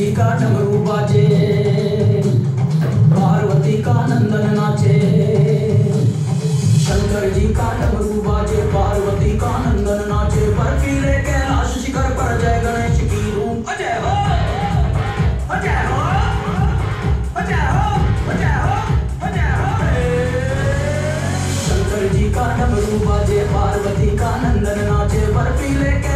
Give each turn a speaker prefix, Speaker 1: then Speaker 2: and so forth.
Speaker 1: जी का डमरू बाजे, पार्वती का नंदन नाचे। शंकर जी का डमरू बाजे, पार्वती का नंदन नाचे। बर्फीले कैलाश शिखर पर जय गणेश की रूप अजय हो, अजय हो, अजय हो, अजय हो, अजय हो। शंकर जी का डमरू बाजे, पार्वती का नंदन नाचे। बर्फीले